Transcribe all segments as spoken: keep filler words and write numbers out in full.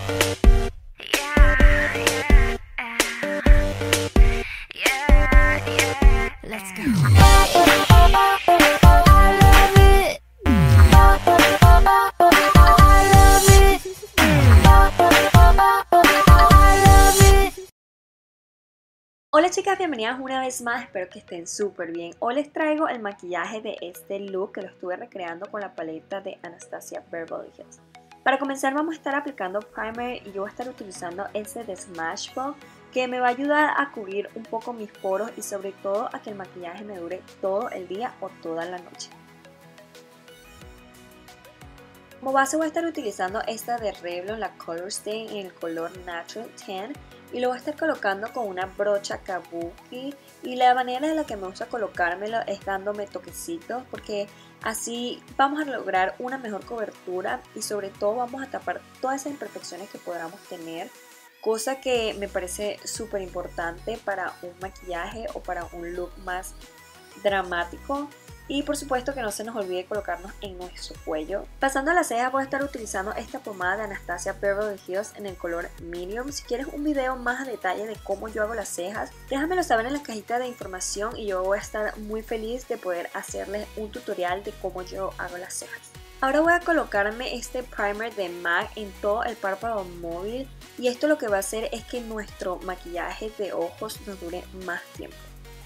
Let's go. Hola chicas, bienvenidas una vez más, espero que estén súper bien. Hoy les traigo el maquillaje de este look que lo estuve recreando con la paleta de Anastasia Beverly Hills. Para comenzar vamos a estar aplicando primer y yo voy a estar utilizando este de Smashbox que me va a ayudar a cubrir un poco mis poros y sobre todo a que el maquillaje me dure todo el día o toda la noche. Como base voy a estar utilizando esta de Revlon, la Color Stain en el color Natural Tan y lo voy a estar colocando con una brocha kabuki y la manera en la que me gusta colocármelo es dándome toquecitos porque así vamos a lograr una mejor cobertura y sobre todo vamos a tapar todas esas imperfecciones que podamos tener, cosa que me parece súper importante para un maquillaje o para un look más dramático. Y por supuesto que no se nos olvide colocarnos en nuestro cuello. Pasando a las cejas voy a estar utilizando esta pomada de Anastasia Beverly Hills en el color Medium. Si quieres un video más a detalle de cómo yo hago las cejas, déjamelo saber en la cajita de información y yo voy a estar muy feliz de poder hacerles un tutorial de cómo yo hago las cejas. Ahora voy a colocarme este primer de M A C en todo el párpado móvil y esto lo que va a hacer es que nuestro maquillaje de ojos nos dure más tiempo.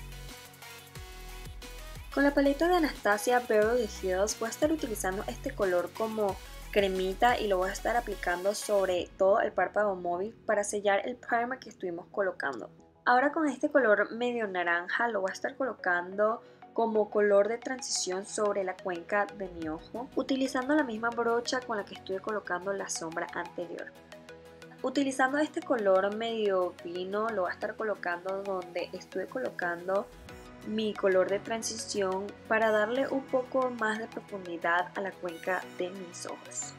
Con la paleta de Anastasia Beverly Hills voy a estar utilizando este color como cremita y lo voy a estar aplicando sobre todo el párpado móvil para sellar el primer que estuvimos colocando. Ahora con este color medio naranja lo voy a estar colocando como color de transición sobre la cuenca de mi ojo, utilizando la misma brocha con la que estuve colocando la sombra anterior. Utilizando este color medio vino lo voy a estar colocando donde estuve colocando mi color de transición para darle un poco más de profundidad a la cuenca de mis ojos.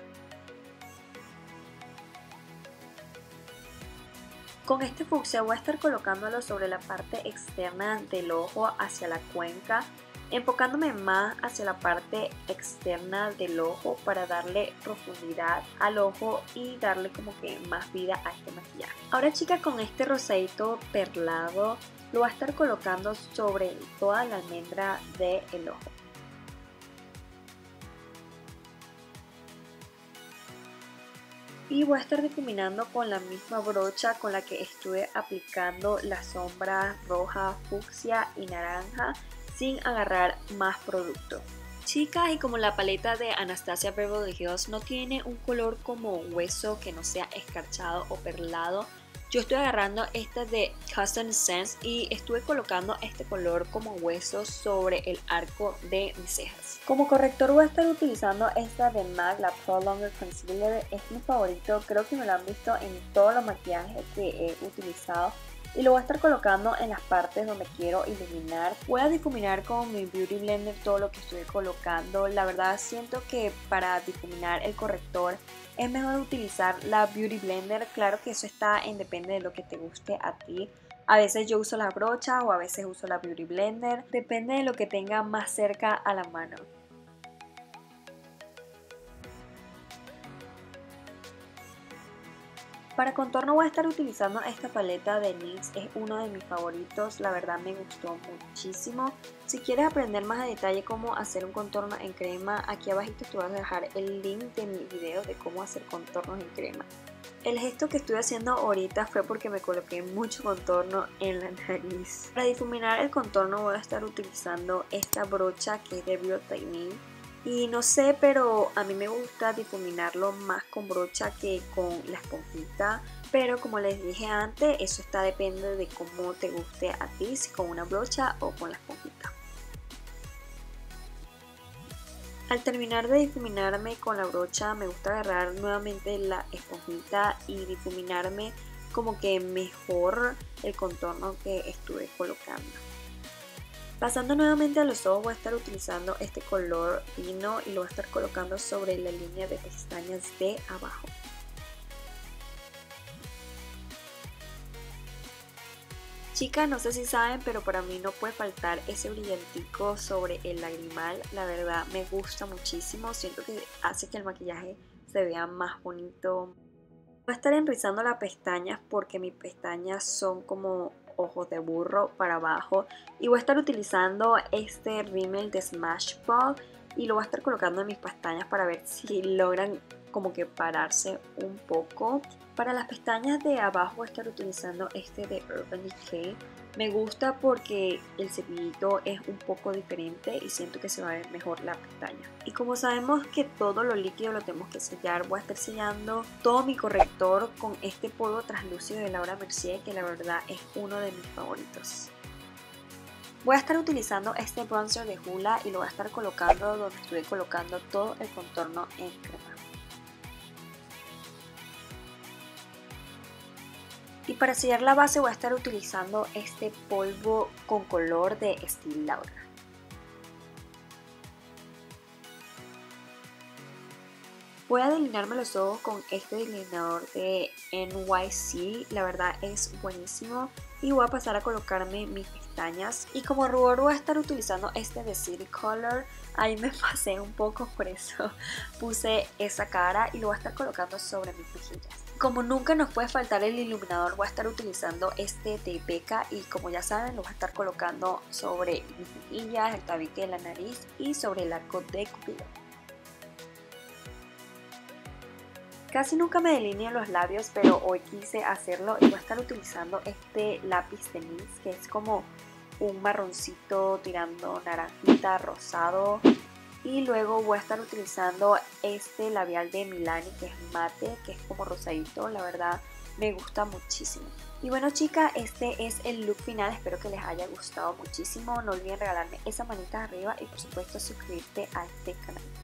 Con este fucsia voy a estar colocándolo sobre la parte externa del ojo hacia la cuenca, enfocándome más hacia la parte externa del ojo para darle profundidad al ojo y darle como que más vida a este maquillaje. Ahora chicas, con este rosadito perlado lo voy a estar colocando sobre toda la almendra del ojo. Y voy a estar difuminando con la misma brocha con la que estuve aplicando la sombra roja, fucsia y naranja sin agarrar más producto. Chicas, y como la paleta de Anastasia Beverly Hills no tiene un color como hueso que no sea escarchado o perlado, yo estoy agarrando esta de Custom Sense y estuve colocando este color como hueso sobre el arco de mis cejas. Como corrector voy a estar utilizando esta de M A C, la Pro Longer Concealer. Es mi favorito, creo que me lo han visto en todos los maquillajes que he utilizado. Y lo voy a estar colocando en las partes donde quiero iluminar. Voy a difuminar con mi Beauty Blender todo lo que estoy colocando. La verdad siento que para difuminar el corrector es mejor utilizar la Beauty Blender. Claro que eso está en depende de lo que te guste a ti. A veces yo uso la brocha o a veces uso la Beauty Blender. Depende de lo que tenga más cerca a la mano. Para contorno voy a estar utilizando esta paleta de N Y X, es uno de mis favoritos, la verdad me gustó muchísimo. Si quieres aprender más a detalle cómo hacer un contorno en crema, aquí abajito te voy a dejar el link de mi video de cómo hacer contornos en crema. El gesto que estoy haciendo ahorita fue porque me coloqué mucho contorno en la nariz. Para difuminar el contorno voy a estar utilizando esta brocha que es de Real Technique. Y no sé, pero a mí me gusta difuminarlo más con brocha que con la esponjita. Pero como les dije antes, eso está depende de cómo te guste a ti, si con una brocha o con la esponjita. Al terminar de difuminarme con la brocha, me gusta agarrar nuevamente la esponjita y difuminarme como que mejor el contorno que estuve colocando. Pasando nuevamente a los ojos voy a estar utilizando este color vino y lo voy a estar colocando sobre la línea de pestañas de abajo. Chicas, no sé si saben, pero para mí no puede faltar ese brillantico sobre el lagrimal. La verdad me gusta muchísimo, siento que hace que el maquillaje se vea más bonito. Voy a estar enrizando las pestañas porque mis pestañas son como ojos de burro para abajo. Y voy a estar utilizando este rímel de Smashbox y lo voy a estar colocando en mis pestañas para ver si logran como que pararse un poco. Para las pestañas de abajo voy a estar utilizando este de Urban Decay. Me gusta porque el cepillito es un poco diferente y siento que se va a ver mejor la pestaña. Y como sabemos que todo lo líquido lo tenemos que sellar, voy a estar sellando todo mi corrector con este polvo translúcido de Laura Mercier, que la verdad es uno de mis favoritos. Voy a estar utilizando este bronzer de Hoola y lo voy a estar colocando donde estuve colocando todo el contorno en crema. Y para sellar la base voy a estar utilizando este polvo con color de Estée Lauder. Voy a delinearme los ojos con este delineador de N Y C, la verdad es buenísimo. Y voy a pasar a colocarme mis pestañas. Y como rubor voy a estar utilizando este de City Color. Ahí me pasé un poco, por eso puse esa cara y lo voy a estar colocando sobre mis mejillas. Como nunca nos puede faltar el iluminador, voy a estar utilizando este de Becca y como ya saben lo voy a estar colocando sobre mis mejillas, el tabique de la nariz y sobre el arco de Cupido. Casi nunca me delineo los labios, pero hoy quise hacerlo y voy a estar utilizando este lápiz de N Y X que es como un marroncito tirando naranjita, rosado. Y luego voy a estar utilizando este labial de Milani que es mate, que es como rosadito, la verdad me gusta muchísimo. Y bueno chicas, este es el look final, espero que les haya gustado muchísimo. No olviden regalarme esa manita arriba y por supuesto suscribirte a este canal.